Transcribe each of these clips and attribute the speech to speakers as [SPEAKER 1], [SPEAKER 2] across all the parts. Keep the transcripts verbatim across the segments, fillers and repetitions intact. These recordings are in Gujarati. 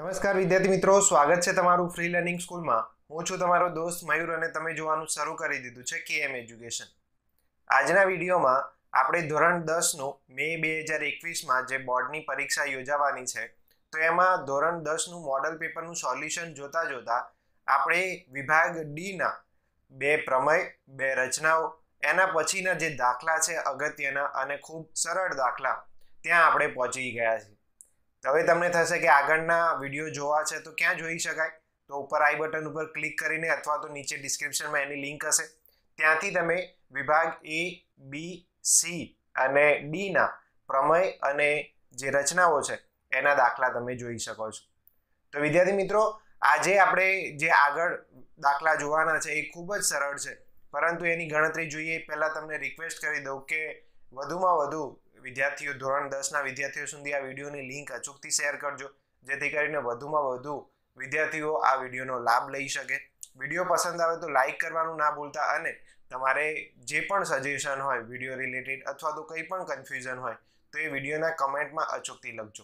[SPEAKER 1] નમસ્કાર વિદ્યાર્થી મિત્રો, સ્વાગત છે તમારું ફ્રી લર્નિંગ સ્કૂલમાં। હું છું તમારો દોસ્ત મયુર અને તમે જોવાનું શરૂ કરી દીધું છે કેએમ એજ્યુકેશન। આજના વિડીયોમાં આપણે ધોરણ દસ નું મે બે હજાર એકવીસ માં જે બોર્ડની પરીક્ષા યોજાવાની છે તો એમાં ધોરણ દસ નું મોડલ પેપરનું સોલ્યુશન જોતા જોતા આપણે વિભાગ ડી ના બે પ્રમેય, બે રચનાઓ, એના પછીના જે દાખલા છે અગત્યના અને ખૂબ સરળ દાખલા ત્યાં આપણે પહોંચી ગયા છીએ। હવે તમને થશે કે આગળના વિડીયો જોવા છે તો ક્યાં જોઈ શકાય? તો ઉપર આઈ બટન ઉપર ક્લિક કરીને અથવા તો નીચે ડિસ્ક્રિપ્શનમાં એની લિંક હશે, ત્યાંથી તમે વિભાગ એ, બી, સી અને ડી ના પ્રમેય અને જે રચનાઓ છે એના દાખલા તમે જોઈ શકો છો। તો વિદ્યાર્થી મિત્રો, આજે આપણે જે આગળ દાખલા જોવાના છે એ ખૂબ જ સરળ છે, પરંતુ એની ગણતરી જોઈએ પહેલા તમને રિક્વેસ્ટ કરી દઉં કે વધુમાં વધુ વિદ્યાર્થીઓ ધોરણ દસ ના વિદ્યાર્થીઓ સુધી આ વિડીયોની લિંક અચૂકથી શેર કરજો, જેથી કરીને વધુમાં વધુ વિદ્યાર્થીઓ આ વિડીયોનો લાભ લઈ શકે। વિડીયો પસંદ આવે તો લાઈક કરવાનું ના ભૂલતા અને તમારે જે પણ સજેશન હોય વિડીયો રિલેટેડ અથવા તો કંઈ પણ કન્ફ્યુઝન હોય તો એ વિડીયોના કમેન્ટમાં અચૂકથી લખજો।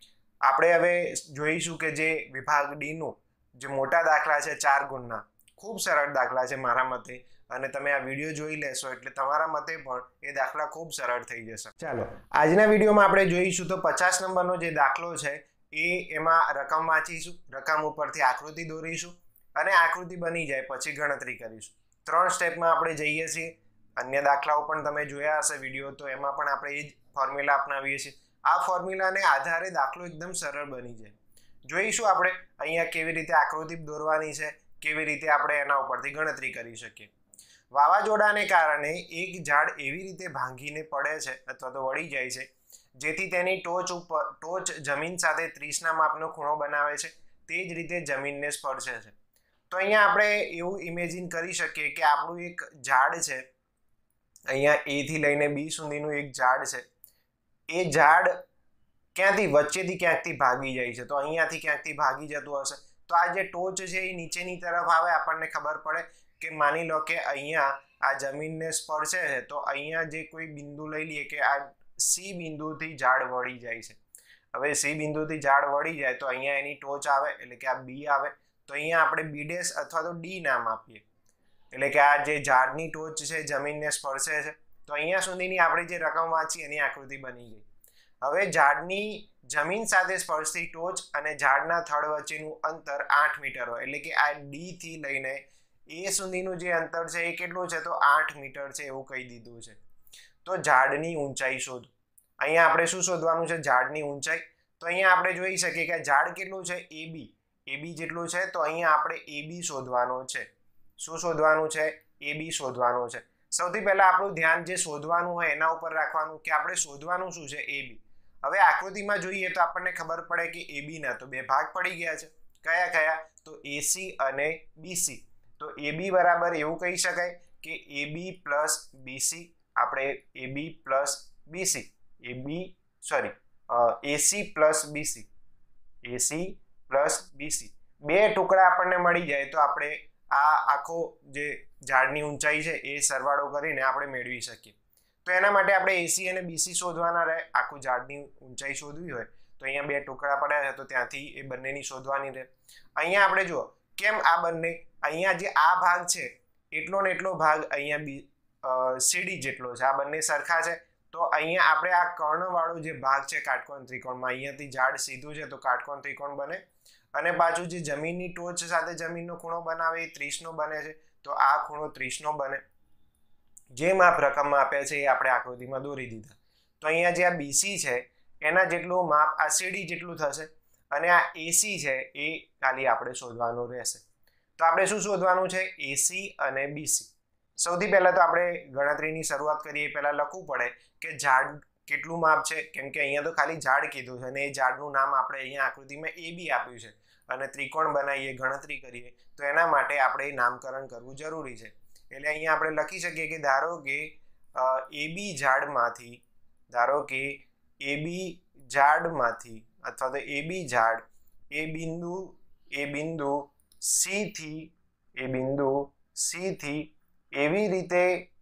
[SPEAKER 1] આપણે હવે જોઈશું કે જે વિભાગ ડી નું જે મોટા દાખલા છે ચાર ગુણના, ખૂબ સરળ દાખલા છે મારા મતે, અને તમે આ વિડીયો જોઈ લેશો એટલે તમારા મતે પણ એ દાખલા ખૂબ સરળ થઈ જશે। ચાલો આજના વિડીયોમાં આપણે જોઈશું તો પચાસ નંબરનો જે દાખલો છે એ એમાં રકમ વાંચીશું, રકમ ઉપરથી આકૃતિ દોરીશું અને આકૃતિ બની જાય પછી ગણતરી કરીશું। ત્રણ સ્ટેપમાં આપણે જઈએ છીએ। અન્ય દાખલાઓ પણ તમે જોયા હશે વિડીયો, તો એમાં પણ આપણે એ જ ફોર્મ્યુલા અપનાવીએ છીએ। આ ફોર્મ્યુલાને આધારે દાખલો એકદમ સરળ બની જાય। જોઈશું આપણે અહીંયા કેવી રીતે આકૃતિ દોરવાની છે, કેવી રીતે આપણે એના ઉપરથી ગણતરી કરી શકીએ। વાવાઝોડાને કારણે એક ઝાડ એવી રીતે ભાંગીને પડે છે અથવા તો વળી જાય છે જેથી તેની ટોચ ઉપર ટોચ જમીન સાથે ત્રીસ ના માપનો ખૂણો બનાવે છે, તે જ રીતે જમીનને સ્પર્શે છે। તો અહીંયા આપણે એવું ઇમેજિન કરી શકીએ કે આપણું એક ઝાડ છે, અહીંયા એ થી લઈને બી સુધીનું એક ઝાડ છે। એ ઝાડ ક્યાંથી વચ્ચેથી ક્યાંકથી ભાગી જાય છે, તો અહીંયાથી ક્યાંકથી ભાગી જતું હશે, તો આ જે ટોચ છે એ નીચેની તરફ આવે, આપણને ખબર પડે કે માની લો કે અહીંયા આ જમીનને સ્પર્શે છે તો અહીંયા જે કોઈ બિંદુ લઈ લઈએ કે આ સી બિંદુથી ઝાડ વળી જાય છે। હવે સી બિંદુથી ઝાડ વળી જાય તો અહીંયા એની ટોચ આવે એટલે કે આ બી આવે, તો અહીંયા આપણે બી ડેશ અથવા તો ડી નામ આપીએ, એટલે કે આ જે ઝાડની ટોચ છે જમીનને સ્પર્શે છે, તો અહીંયા સુધીની આપણે જે રકમ વાંચી એની આકૃતિ બની ગઈ। હવે ઝાડની જમીન સાથે સ્પર્શતી ટોચ અને ઝાડના થડ વચ્ચેનું અંતર આઠ મીટર હોય, એટલે કે આ ડી થી લઈને એ સુધીનું જે અંતર છે એ કેટલું છે? તો આઠ મીટર છે એવું કહી દીધું છે। તો ઝાડની ઊંચાઈ શોધો। અહીંયા આપણે શું શોધવાનું છે? ઝાડની ઊંચાઈ। તો અહીંયા આપણે જોઈ શકીએ કે ઝાડ કેટલું છે? એબી એબી જેટલું છે, તો અહીંયા આપણે એબી શોધવાનો છે। શું શોધવાનું છે? એબી શોધવાનું છે। સૌથી પહેલા આપણું ધ્યાન જે શોધવાનું હોય એના ઉપર રાખવાનું કે આપણે શોધવાનું શું છે? એબી। હવે આકૃતિમાં જોઈએ તો આપણને ખબર પડે કે એબી ના તો બે ભાગ પડી ગયા છે। કયા કયા? તો એસી અને બીસી। તો એબી બરાબર એવું કહી શકાય કે એબી પ્લસ બીસી, આપણે AB plus BC, AB sorry AC plus BC, AC plus BC બે ટુકડા આપણને મળી જાય તો આપણે આ આખો જે ઝાડની ઊંચાઈ છે એ સરવાળો કરીને આપણે મેળવી શકીએ। તો એના માટે આપણે એસી અને બીસી શોધવાના રહે। આખું ઝાડની ઊંચાઈ શોધવી હોય તો અહીંયા બે ટુકડા પડ્યા છે તો ત્યાંથી એ બંનેની શોધવાની રહે। અહીંયા આપણે જુઓ કેમ આ બંને, અહીંયા જે આ ભાગ છે એટલો ને એટલો ભાગ અહીંયા બી સીડી જેટલો છે, આ બંને સરખા છે, તો અહીંયા આપણે આ કર્ણવાળો જે ભાગ છે કાટકોણ ત્રિકોણમાં, અહીંયાથી ઝાડ સીધું છે તો કાટકોણ ત્રિકોણ બને, અને પાછું જે જમીનની ટોચ સાથે જમીનનો ખૂણો બનાવે એ ત્રીસ નો બને છે, તો આ ખૂણો ત્રીસ નો બને। જે માપ રકમમાં આપ્યા છે એ આપણે આકૃતિમાં દોરી દીધા। તો અહીંયા જે આ બીસી છે એના જેટલું માપ આ સીડી જેટલું થશે, અને આ એસી છે એ ખાલી આપણે શોધવાનું રહેશે। તો આપણે શું શોધવાનું છે? એસી અને બીસી। સૌથી પહેલા તો આપણે ગણતરીની શરૂઆત કરીએ પહેલા લખવું પડે કે ઝાડ કેટલું માપ છે, કેમ કે અહીંયા તો ખાલી ઝાડ કીધું છે અને એ ઝાડનું નામ આપણે અહીંયા આકૃતિમાં એ બી આપ્યું છે, અને ત્રિકોણ બનાવીએ ગણતરી કરીએ તો એના માટે આપણે નામકરણ કરવું જરૂરી છે। એટલે અહીંયા આપણે લખી શકીએ કે ધારો કે એ બી ઝાડમાંથી ધારો કે એ બી ઝાડમાંથી અથવા તો એ બી ઝાડ એ બિંદુ એ બિંદુ સી થી એ બિંદુ સી થી એવી રીતે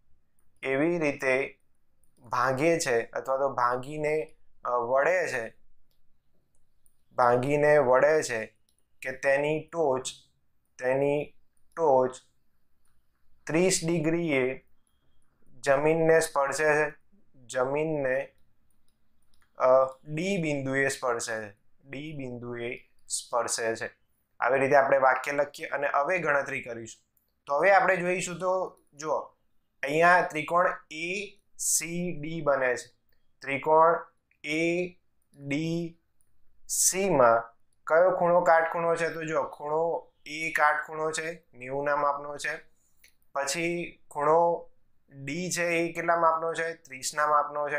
[SPEAKER 1] એવી રીતે ભાંગે છે અથવા તો ભાંગીને વળે છે ભાંગીને વળે છે કે તેની ટોચ તેની ટોચ ત્રીસ ડિગ્રીએ જમીનને સ્પર્શે છે, જમીનને ડી બિંદુએ સ્પર્શે છે, ડી બિંદુએ સ્પર્શે છે. આવી રીતે આપણે વાક્ય લખીએ અને હવે ગણતરી કરીશું. તો હવે આપણે જોઈશું તો જો અહીંયા ત્રિકોણ એ સી ડી બને છે. ત્રિકોણ એ ડી સી માં કયો ખૂણો કાટખૂણો છે? તો જો ખૂણો એ કાટખૂણો છે, નેવું ના માપનો છે. પછી ખૂણો ડી છે એ કેટલા માપનો છે? ત્રીસ ના માપનો છે.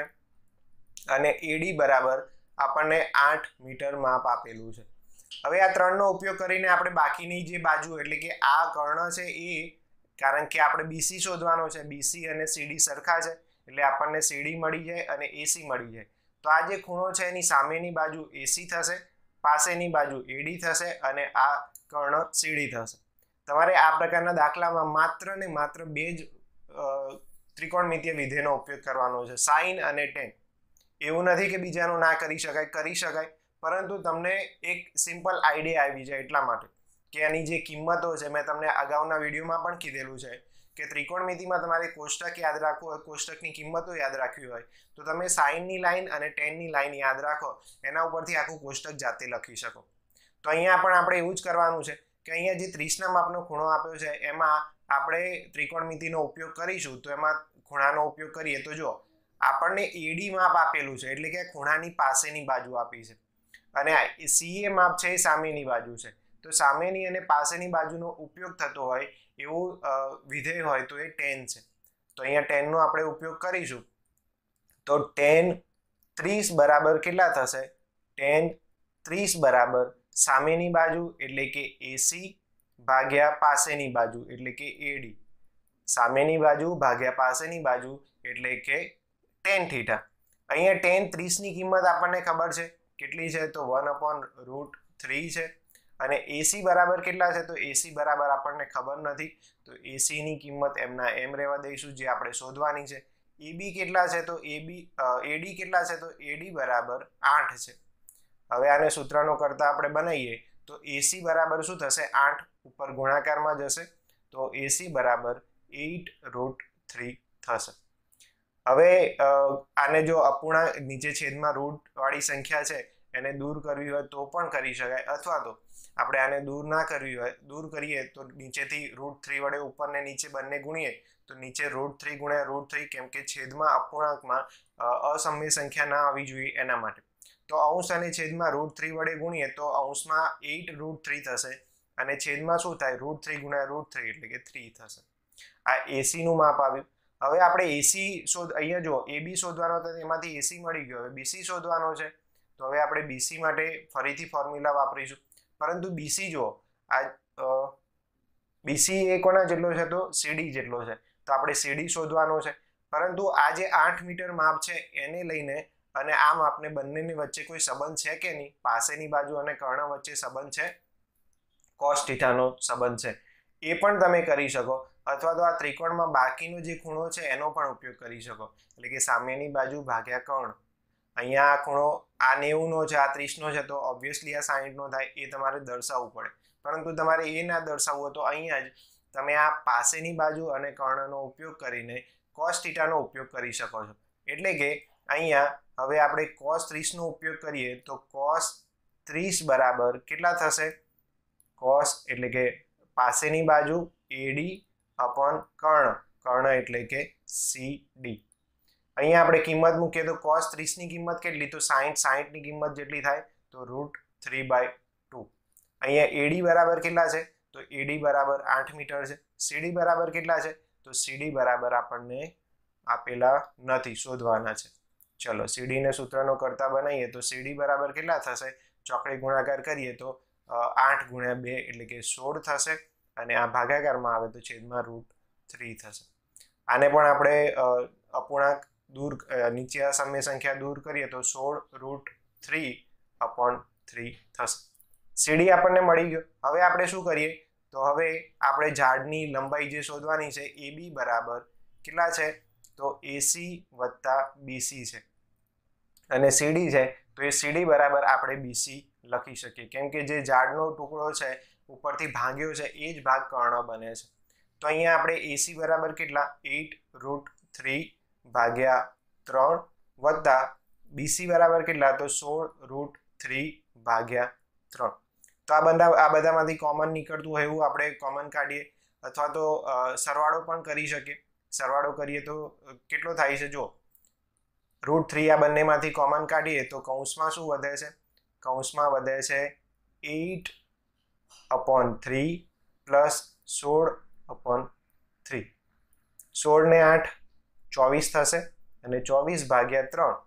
[SPEAKER 1] અને એડી બરાબર આપણને આઠ મીટર માપ આપેલું છે. હવે આ ત્રણનો ઉપયોગ કરીને આપણે બાકીની જે બાજુ એટલે કે આ કર્ણ છે એ, કારણ કે આપણે બીસી શોધવાનો છે, બીસી અને સીડી સરખા છે એટલે આપણને સીડી મળી જાય અને એસી મળી જાય. તો આ જે ખૂણો છે એની સામેની બાજુ એસી થશે, પાસેની બાજુ એડી થશે અને આ કર્ણ સીડી થશે. તમારે આ પ્રકારના દાખલામાં માત્ર ને માત્ર બે જ ત્રિકોણમિતીય વિધેયનો ઉપયોગ કરવાનો છે, સાઇન અને ટેન. એવું નથી કે બીજાનું ના કરી શકાય, કરી શકાય, પરંતુ તમને એક સિમ્પલ આઈડિયા આવી જાય એટલા માટે કે આની જે કિંમતો છે મેં તમને અગાઉના વિડીયોમાં પણ કીધેલું છે કે ત્રિકોણમિતિમાં તમારે કોષ્ટક યાદ રાખવું હોય, કોષ્ટકની કિંમતો યાદ રાખવી હોય તો તમે સાઇનની લાઈન અને ટેનની લાઈન યાદ રાખો, એના ઉપરથી આખું કોષ્ટક જાતે લખી શકો. તો અહીંયા પણ આપણે એવું જ કરવાનું છે કે અહીંયા જે ત્રીસના માપનો ખૂણો આપ્યો છે એમાં આપણે ત્રિકોણમિતિનો ઉપયોગ કરીશું. તો એમાં ખૂણાનો ઉપયોગ કરીએ તો જો આપણને એડી માપ આપેલું છે એટલે કે ખૂણાની પાસેની બાજુ આપી છે અને સીએ માપ છે એ સામેની બાજુ છે. તો સામેની અને પાસેની બાજુનો ઉપયોગ થતો હોય એવું વિધેય હોય તો એ ટેન છે. તો અહીંયા ટેનનો આપણે ઉપયોગ કરીશું. તો ટેન ત્રીસ બરાબર કેટલા થશે? ટેન ત્રીસ બરાબર સામેની બાજુ એટલે કે એસી ભાગ્યા પાસેની બાજુ એટલે કે એડી. સામેની બાજુ ભાગ્યા પાસેની બાજુ એટલે કે ટેન થીટા. અહીંયા ટેન ત્રીસ ની કિંમત આપણને ખબર છે કેટલી છે? તો વન અપોન રૂટ થ્રી છે. અને એસી બરાબર કેટલા છે? તો એસી બરાબર આપણને ખબર નથી, તો એસી ની કિંમત એમના એમ રહેવા દઈશું જે આપણે શોધવાની છે. એબી કેટલા છે? તો એબી એડી કેટલા છે? તો એડી બરાબર આઠ છે. હવે આને સૂત્રનો કરતા આપણે બનાવીએ તો એસી બરાબર શું થશે? આઠ ઉપર ગુણાકારમાં જશે તો એસી બરાબર એટ રૂટ થ્રી થશે. હવે આને જો અપૂર્ણાંક નીચે છેદમાં રૂટ વાળી સંખ્યા છે એને દૂર કરવી હોય તો પણ કરી શકાય, અથવા તો આપણે આને દૂર ના કરવી હોય, દૂર કરીએ તો નીચેથી રૂટ થ્રી વડે ઉપર ને નીચે બંને ગુણીએ તો નીચે રૂટ થ્રી ગુણ્યા રૂટ થ્રી, કેમ કે છેદમાં અપૂર્ણાંકમાં અસમય સંખ્યા ના આવી જોઈએ એના માટે. તો અંશ અને છેદમાં રૂટ થ્રી વડે ગુણીએ તો અંશમાં એટ રૂટ થ્રી થશે અને છેદમાં શું થાય? રૂટ થ્રી ગુણ્યા રૂટ થ્રી એટલે કે થ્રી થશે. આ એસી નું માપ આવ્યું. હવે આપણે એસી શોધ, અહીંયા જો એબી શોધવાનો હતો એમાંથી એસી મળી ગયો, હવે બીસી શોધવાનો છે તો હવે આપણે બીસી માટે ફરીથી ફોર્મ્યુલા વાપરીશું. પરંતુ બીસી જો આ બીસી એ કોના જેટલો છે? તો સીડી જેટલો છે. તો આપણે સીડી શોધવાનો છે. પરંતુ આ જે આઠ મીટર માપ છે એને લઈને અને આ માપને બંનેની વચ્ચે કોઈ સંબંધ છે કે નહીં? પાસેની બાજુ અને કર્ણ વચ્ચે સંબંધ છે, કોસ થીટાનો સંબંધ છે, એ પણ તમે કરી શકો. અથવા તો આ ત્રિકોણમાં બાકીનો જે ખૂણો છે એનો પણ ઉપયોગ કરી શકો, એટલે કે સામેની બાજુ ભાગ્યા કર્ણ. અહીંયા આ ખૂણો આ નેવું નો છે, આ ત્રીસ નો છે, તો ઓબ્વિયસલી આ સાઠ નો થાય, એ તમારે દર્શાવવું પડે. પરંતુ તમારે એ ના દર્શાવવું હોય તો અહીંયા જ તમે આ પાસેની બાજુ અને કર્ણનો ઉપયોગ કરીને કોસ થીટાનો ઉપયોગ કરી શકો છો. એટલે કે અહીંયા હવે આપણે કોસ ત્રીસ નો ઉપયોગ કરીએ તો કોસ ત્રીસ બરાબર કેટલા થશે? કોસ એટલે કે પાસેની બાજુ એડી અપોન કર્ણ, કર્ણ એટલે કે સીડી. અહીંયા આપણે કિંમત મૂકીએ તો કોસ ત્રીસ ની કિંમત કેટલી? તો સાઠ, સાઠ ની કિંમત જેટલી થાય તો રૂટ થ્રી બાય ટુ. અહીંયા એડી બરાબર કેટલા છે? તો એડી બરાબર આઠ મીટર છે. સીડી બરાબર કેટલા છે? તો સીડી બરાબર આપણને આપેલા નથી, શોધવાના છે. ચલો સીડી ને સૂત્રનો કરતા બનાવીએ તો સીડી બરાબર કેટલા થશે? ચોકડી ગુણાકાર કરીએ તો આઠ ગુણ્યા બે એટલે કે સોળ થશે અને આ ભાગાકારમાં આવે તો છેદમાં રૂટ થ્રી થશે. આને પણ આપણે અપૂર્ણાંક દૂર નીચે અસમય સંખ્યા દૂર કરીએ તો સોળ રૂટ થ્રી અપોન થ્રી થશે. સીડી આપણને મળી ગયો. હવે આપણે શું કરીએ? તો હવે આપણે ઝાડની લંબાઈ જે શોધવાની છે એ બી બરાબર કેટલા છે? તો એસી વત્તા બીસી છે. અને સીડી છે તો એ સીડી બરાબર આપણે બીસી લખી શકીએ, કેમ કે જે ઝાડનો ટુકડો છે ઉપરથી ભાંગ્યો છે એ જ ભાગ કર્ણ બને છે. તો અહીંયા આપણે એસી બરાબર કેટલા એટ રૂટ થ્રી ભાગ્યા ત્રણ વત્તા બીસી બરાબર કેટલા તો સોળ રૂટ થ્રી ભાગ્યા ત્રણ. તો આ બધા આ બધામાંથી કોમન નીકળતું હોય એવું આપણે કોમન કાઢીએ અથવા તો સરવાળો પણ કરી શકીએ. સરવાળો કરીએ તો કેટલો થાય છે, જો રૂટ થ્રી આ બંનેમાંથી કોમન કાઢીએ તો કૌંસમાં શું વધે છે, કૌંસમાં વધે છે એટ અપોન થ્રી પ્લસ સોળ અપોન થ્રી. સોળ ને આઠ ચોવીસ થશે અને ચોવીસ ભાગ્યા ત્રણ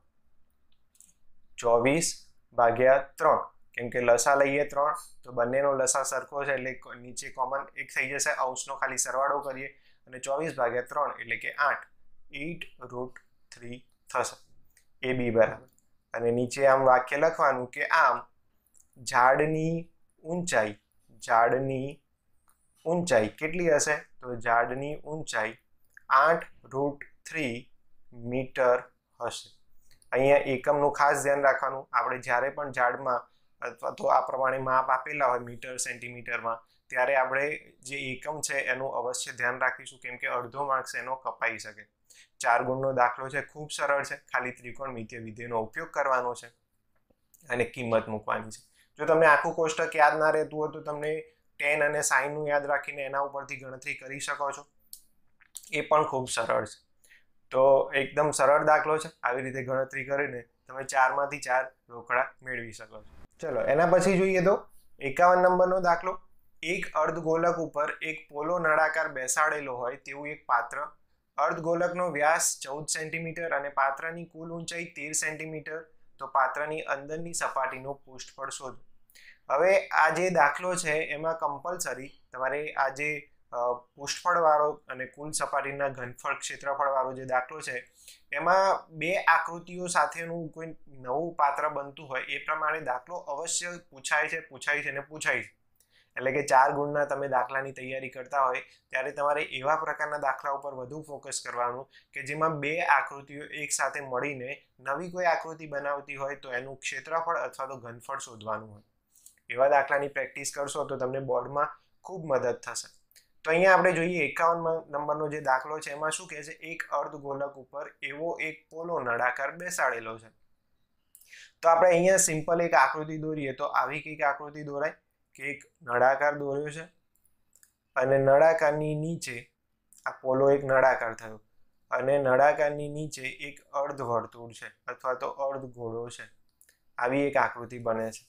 [SPEAKER 1] ચોવીસ ભાગ્યા ત્રણ કેમ કે લસા લઈએ ત્રણ તો બંનેનો લસા સરખો છે એટલે નીચે કોમન એક થઈ જશે, અંશનો ખાલી સરવાળો કરીએ અને ચોવીસ ભાગ્યા ત્રણ એટલે કે આઠ એટ રૂટ થ્રી થશે. એ બી બરાબર. અને નીચે આમ વાક્ય લખવાનું કે આમ ઝાડની ઊંચાઈ ઝાડની ઊંચાઈ કેટલી હશે તો ઝાડની ઊંચાઈ આઠ રૂટ થ્રી મીટર હશે. અહીંયા એકમનું ખાસ ધ્યાન રાખવાનું, આપણે જ્યારે પણ ઝાડમાં અથવા તો આ પ્રમાણે માપ આપેલા હોય મીટર સેન્ટીમીટરમાં ત્યારે આપણે જે એકમ છે એનું અવશ્ય ધ્યાન રાખીશું, કેમ કે અડધો માર્ક્સ એનો કપાઈ શકે. ચાર ગુણનો દાખલો છે, ખૂબ સરળ છે, ખાલી ત્રિકોણમિતિય વિધેયનો ઉપયોગ કરવાનો છે અને કિંમત મૂકવાની છે. જો તમને આખું કોષ્ટક યાદ ના રહેતું હોય તો તમને ટેન અને સાઈનનું યાદ રાખીને એના ઉપરથી ગણતરી કરી શકો છો, એ પણ ખૂબ સરળ છે. તો એકદમ સરળ દાખલો છે, આવી રીતે ગણતરી કરીને તમે ચારમાંથી ચાર રોકડા મેળવી શકો છો. ચલો એના પછી જોઈએ તો એકાવન નંબરનો દાખલો. એક અર્ધગોલક ઉપર એક પોલો નળાકાર બેસાડેલો હોય તેવું એક પાત્ર, અર્ધગોલકનો વ્યાસ ચૌદ સેન્ટીમીટર અને પાત્રની કુલ ઊંચાઈ તેર સેન્ટીમીટર, તો પાત્રની અંદરની સપાટીનો પૃષ્ઠફળ શોધો. હવે આ જે દાખલો છે એમાં કમ્પલસરી તમારે આ જે પૃષ્ઠફળ વાળો અને કુલ સપાટીના ઘનફળ ક્ષેત્રફળ વાળો જે દાખલો છે એમાં બે આકૃતિઓ સાથેનું કોઈ નવું પાત્ર બનતું હોય એ પ્રમાણે દાખલો અવશ્ય પૂછાય છે પૂછાય છે ને પૂછાય છે. એટલે કે ચાર ગુણના તમે દાખલાની તૈયારી કરતા હોય ત્યારે તમારે એવા પ્રકારના દાખલા ઉપર વધુ ફોકસ કરવાનું કે જેમાં બે આકૃતિઓ એક સાથે મળીને નવી કોઈ આકૃતિ બનાવતી હોય તો એનું ક્ષેત્રફળ અથવા તો ઘનફળ શોધવાનું હોય. એવા દાખલાની પ્રેક્ટિસ કરશો તો તમને બોર્ડમાં ખૂબ મદદ થશે. તો અહીંયા આપણે જોઈએ એકાવન નંબરનો જે દાખલો છે એમાં શું કહે છે, એક અર્ધગોલક ઉપર એવો એક પોલો નળાકાર બેસાડેલો છે. તો આપણે અહીંયા સિમ્પલ એક આકૃતિ દોરીએ તો આવી કઈક આકૃતિ દોરાય કે એક નળાકાર દોર્યો છે અને નળાકારની નીચે આ પોલો એક નળાકાર થયો અને નળાકારની નીચે એક અર્ધવર્તુળ છે અથવા તો અર્ધગોળો છે. આવી એક આકૃતિ બને છે.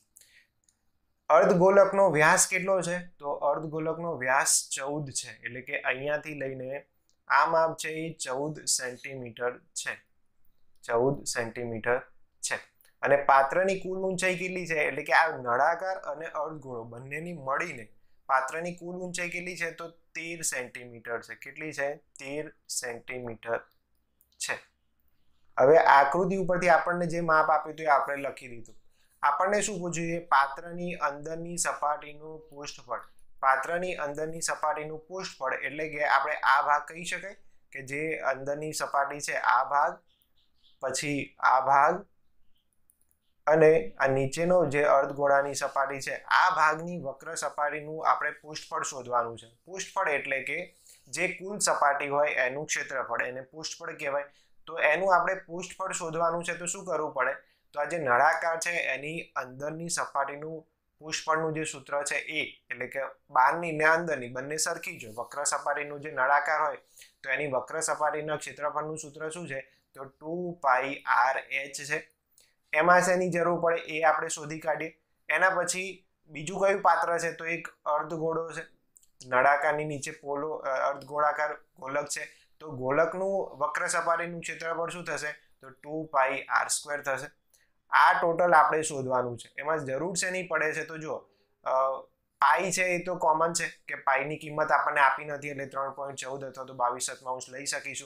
[SPEAKER 1] અર્ધગોલકનો વ્યાસ કેટલો છે તો અર્ધગોલકનો વ્યાસ ચૌદ છે, એટલે કે અહીંયાથી લઈને આ માપ છે એ ચૌદ સેન્ટીમીટર છે. ચૌદ સેન્ટીમીટર છે અને પાત્રની કુલ ઊંચાઈ કેટલી છે, એટલે કે આ નળાકાર અને અર્ધગોળો બંનેની મળીને પાત્રની કુલ ઊંચાઈ કેટલી છે તો તેર સેન્ટીમીટર છે. કેટલી છે? તેર સેન્ટીમીટર છે. હવે આકૃતિ ઉપરથી આપણને જે માપ આપ્યું હતું એ આપણે લખી દીધું. આપણને શું પૂછ્યું છે, પાત્રની અંદરની સપાટીનું પૃષ્ઠફળ. પાત્રની અંદરની સપાટીનું પૃષ્ઠફળ એટલે કે આપણે આ ભાગ કહી શકાય કે જે અંદરની સપાટી છે આ ભાગ, પછી આ ભાગ અને આ નીચેનો જે અર્ધગોળાની સપાટી છે આ ભાગની વક્ર સપાટીનું આપણે પૃષ્ઠફળ શોધવાનું છે. પૃષ્ઠફળ એટલે કે જે કુલ સપાટી હોય એનું ક્ષેત્રફળ, એને પૃષ્ઠફળ કહેવાય. તો એનું આપણે પૃષ્ઠફળ શોધવાનું છે તો શું કરવું પડે, તો આ જે નળાકાર છે એની અંદરની સપાટીનું પૃષ્ઠફળનું જે સૂત્ર છે એ, એટલે કે બહારની ને અંદરની બંને સરખી જ હોય. વક્ર સપાટીનું જે નળાકાર હોય તો એની વક્ર સપાટીના ક્ષેત્રફળનું સૂત્ર શું છે તો ટુ પાઈ આર એચ છે. એમાં શેની જરૂર પડે એ આપણે શોધી કાઢીએ. એના પછી બીજું કયું પાત્ર છે તો એક અર્ધગોળો છે. નળાકારની નીચે પોલો અર્ધગોળાકાર ગોલક છે તો ગોલકનું વક્ર સપાટીનું ક્ષેત્રફળ શું થશે તો ટુ પાઈ આર સ્ક્વેર થશે. આ ટોટલ આપણે શોધવાનું છે. એમાં જરૂર શેની પડે છે તો જો પાઈ છે એ તો કોમન છે કે પાઈની કિંમત આપણને આપી નથી એટલે ત્રણ પોઈન્ટ ચૌદ અથવા તો બાવીસ સત્તાવન લઈ શકીશું.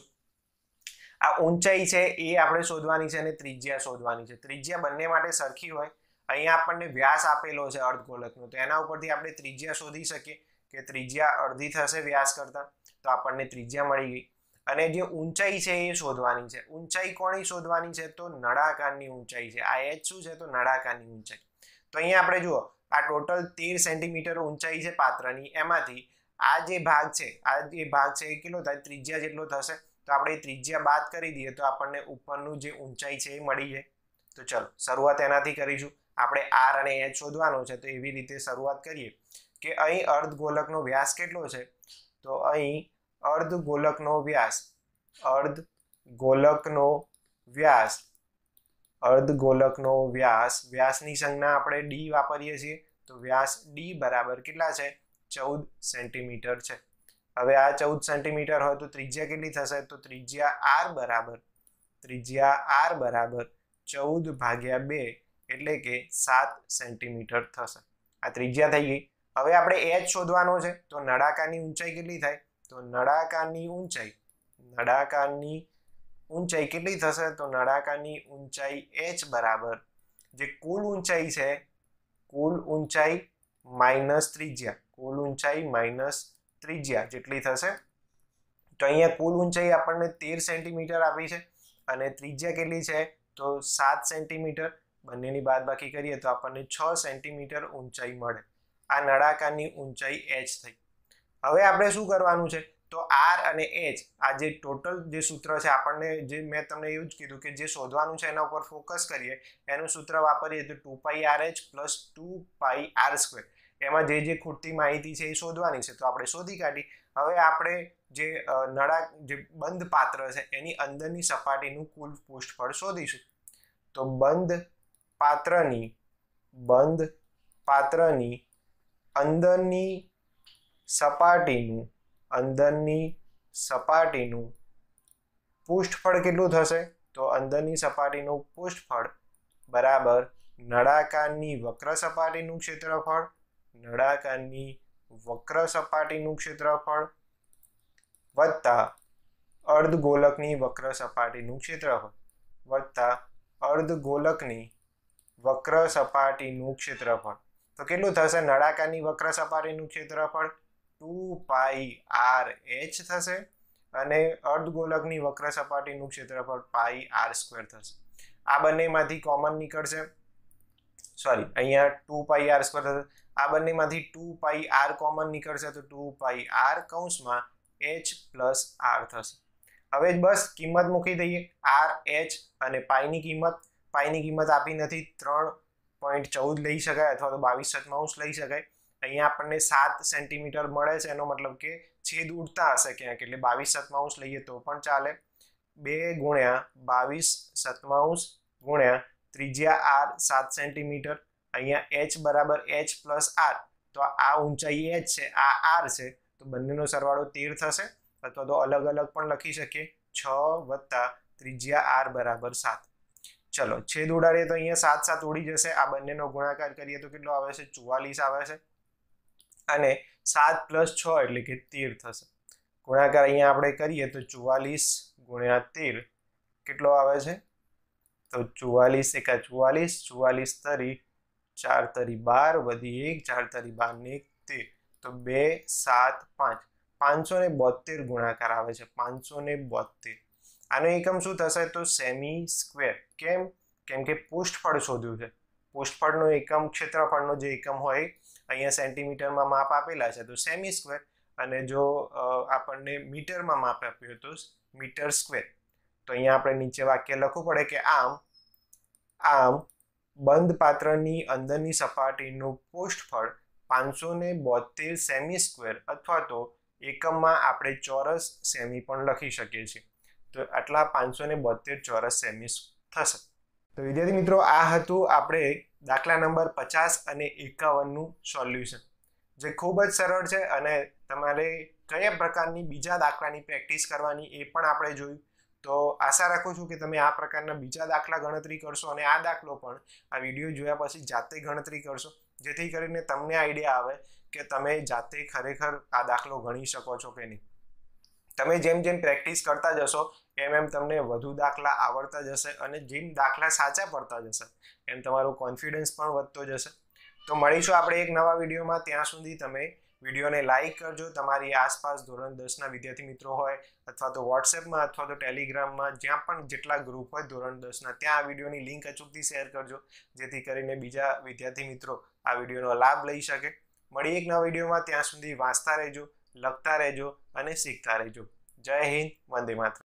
[SPEAKER 1] આ ઊંચાઈ છે એ આપણે શોધવાની છે અને ત્રિજ્યા શોધવાની છે. ત્રિજ્યા બંને માટે સરખી હોય. અહીંયા આપણને વ્યાસ આપેલો છે અર્ધગોલકનો તો એના ઉપરથી આપણે ત્રિજ્યા શોધી શકીએ કે ત્રિજ્યા અડધી થશે વ્યાસ કરતા, તો આપણને ત્રિજ્યા મળી ગઈ. અને જે ઊંચાઈ છે એ શોધવાની છે. ઊંચાઈ કોની શોધવાની છે? તો નળાકારની ઊંચાઈ છે. આ h શું છે? તો નળાકારની ઊંચાઈ. તો અહીંયા આપણે જુઓ આ ટોટલ તેર સેન્ટીમીટર ઊંચાઈ છે પાત્રની. એમાંથી આ જે ભાગ છે આ જે ભાગ છે એ કેટલો થાય? ત્રિજ્યા જેટલો થશે. તો આપણે ત્રિજ્યા બાદ કરી દઈએ તો આપણને ઉપરનું જે ઊંચાઈ છે એ મળી જાય. તો ચલો શરૂઆત એનાથી કરીશું. આપણે r અને h શોધવાનો છે તો એવી રીતે શરૂઆત કરીએ કે અહીં અર્ધગોલકનો વ્યાસ કેટલો છે? તો અહીં અર્ધગોલકનો વ્યાસ અર્ધગોલકનો વ્યાસ અર્ધગોલકનો વ્યાસ વ્યાસની સંજ્ઞા આપણે d વાપરીએ છીએ. તો વ્યાસ d બરાબર કેટલા છે? ચૌદ સેન્ટીમીટર છે. હવે આ ચૌદ સેન્ટીમીટર હોય તો ત્રિજ્યા કેટલી થશે? તો ત્રિજ્યા r બરાબર ત્રિજ્યા r બરાબર ચૌદ ભાગ્યા બે એટલે કે સાત સેન્ટીમીટર થશે. આ ત્રિજ્યા થઈ ગઈ. હવે આપણે h શોધવાનો છે. તો નળાકારની ઊંચાઈ કેટલી થાય? તો નળાકારની ઊંચાઈ નળાકારની ઊંચાઈ કેટલી થશે? તો નળાકારની ઊંચાઈ h બરાબર જે કુલ ઊંચાઈ છે કુલ ઊંચાઈ માઇનસ ત્રિજ્યા કુલ ઊંચાઈ માઇનસ ત્રિજ્યા જેટલી થશે. તો અહીંયા કુલ ઊંચાઈ આપણને તેર સેન્ટીમીટર આપી છે અને ત્રિજ્યા કેટલી છે? તો સાત સેન્ટીમીટર. બંનેની બાદબાકી કરીએ તો આપણને છ સેન્ટીમીટર ઊંચાઈ મળે. આ નળાકારની ઊંચાઈ h થઈ. હવે આપણે શું કરવાનું છે? તો r અને h આ જે ટોટલ જે સૂત્ર છે આપણને જે મેં તમને એવું જ કીધું કે જે શોધવાનું છે એના ઉપર ફોકસ કરીએ. એનું સૂત્ર વાપરીએ તો two pi R H plus two pi R square. એમાં જે જે ખૂટતી માહિતી છે એ શોધવાની છે તો આપણે શોધી કાઢી. હવે આપણે જે નળા જે બંધ પાત્ર છે એની અંદરની સપાટીનું કુલ પૃષ્ઠફળ શોધીશું. તો બંધ પાત્રની બંધ પાત્રની અંદરની સપાટીનું અંદરની સપાટીનું પૃષ્ઠફળ કેટલું થશે? તો અંદરની સપાટીનું પૃષ્ઠફળ બરાબર નળાકારની વક્ર સપાટીનું ક્ષેત્રફળ નળાકારની વક્ર સપાટીનું ક્ષેત્રફળ વત્તા અર્ધગોલકની વક્ર સપાટીનું ક્ષેત્રફળ વત્તા અર્ધગોલકની વક્ર સપાટીનું ક્ષેત્રફળ. તો કેટલું થશે? નળાકારની વક્ર સપાટીનું ક્ષેત્રફળ ટુ પાઈ આર એચ થશે અને અર્ધગોલકની વક્ર સપાટીનું ક્ષેત્રફળ પાઈ આર સ્ક્વેર થશે. આ બંનેમાંથી કોમન નીકળશે. સોરી અહીંયા ટુ પાઈ આર સ્ક્વેર થશે. આ બંનેમાંથી ટુ પાઈ આર કોમન નીકળશે તો ટુ પાઈ આર કૌંસમાં h પ્લસ r થશે. હવે બસ કિંમત મૂકી દઈએ. r h અને પાઈની કિંમત પાઈની કિંમત આપી નથી. ત્રણ પોઈન્ટ ચૌદ લઈ શકાય અથવા તો બાવીસ સત્તાવન લઈ શકાય. અહીંયા આપણને સાત સેન્ટીમીટર મળે છે. એનો મતલબ કે છેદ ઉડતા હશે ક્યાંક એટલે બાવીસ સત્તાવન લઈએ તો પણ ચાલે. બે ગુણ્યા બાવીસ સત્તાવન ગુણ્યા ત્રિજ્યા r સાત સેન્ટીમીટર. અહીંયા h બરાબર h પ્લસ r. તો આ ઊંચાઈ h છે આ r છે તો બંનેનો સરવાળો તેર થશે અથવા તો અલગ અલગ પણ લખી શકીએ. છ વત્તા ત્રિજ્યા r બરાબર સાત. ચલો છેદ ઉડાડીએ તો અહીંયા સાત સાત ઉડી જશે. આ બંનેનો ગુણાકાર કરીએ તો કેટલો આવે છે? ચુમ્માલીસ આવે છે અને સાત પ્લસ છ એટલે કે તેર થશે. ગુણાકાર અહીંયા આપણે કરીએ તો ચુમ્માલીસ ગુણ્યા તેર કેટલો આવે છે? તો ચુમ્માલીસ એકા ચુમ્માલીસ ચુમ્માલીસ તરી ચાર તરી બાર વધી એક ચાર તરી બાર ને એક તેર. તો બે સાત પાંચ પાંચસો ને બોતેર ગુણાકાર આવે છે. પાંચસો ને બોતેર. આનો એકમ શું થશે? તો સેમી સ્ક્વેર. કેમ? કેમ કે પૃષ્ઠફળ શોધ્યું છે. પૃષ્ઠફળનો એકમ ક્ષેત્રફળનો જે એકમ હોય અહીંયા સેન્ટીમીટરમાં માપ આપેલા છે તો સેમી સ્ક્વેર અને જો આપણને મીટરમાં માપ આપ્યું તો મીટર સ્ક્વેર. તો અહીંયા આપણે નીચે વાક્ય લખવું પડે કે આમ આમ બંધ પાત્રની અંદરની સપાટીનું પૃષ્ઠફળ પાંચસો ને બોતેર સેમી સ્ક્વેર અથવા તો એકમમાં આપણે ચોરસ સેમી પણ લખી શકીએ છીએ. તો આટલા પાંચસો ને બોતેર ચોરસ સેમી થશે. તો વિદ્યાર્થી મિત્રો આ હતું આપણે દાખલા નંબર પચાસ અને એકાવનનું સોલ્યુશન જે ખૂબ જ સરળ છે અને તમારે કયા પ્રકારની બીજા દાખલાની પ્રેક્ટિસ કરવાની એ પણ આપણે જોયું. તો આશા રાખું છું કે તમે આ પ્રકારના બીજા દાખલા ગણતરી કરશો અને આ દાખલો પણ આ વિડીયો જોયા પછી જાતે ગણતરી કરશો જેથી કરીને તમને આઈડિયા આવે કે તમે જાતે ખરેખર આ દાખલો ગણી શકો છો કે નહીં. તમે જેમ જેમ પ્રેક્ટિસ કરતા જશો એમ એમ તમને વધુ દાખલા આવડતા જશે અને જેમ દાખલા સાચા પડતા જશે એમ તમારો કોન્ફિડન્સ પણ વધતો જશે. તો મળીશું આપણે એક નવા વિડીયોમાં. ત્યાં સુધી તમે વિડીયોને લાઇક કરજો, તમારી આસપાસ ધોરણ દસના વિદ્યાર્થી મિત્રો હોય અથવા તો વોટ્સએપમાં અથવા તો ટેલિગ્રામમાં જ્યાં પણ જેટલા ગ્રુપ હોય ધોરણ દસના ત્યાં આ વિડીયોની લિંક અચૂકથી શેર કરજો, જેથી કરીને બીજા વિદ્યાર્થી મિત્રો આ વિડીયોનો લાભ લઈ શકે. મળી એક નવા વિડીયોમાં, ત્યાં સુધી વાંચતા રહેજો, લખતા રહેજો અને શીખતા રહેજો. જય હિન્દ, વંદે માતરમ.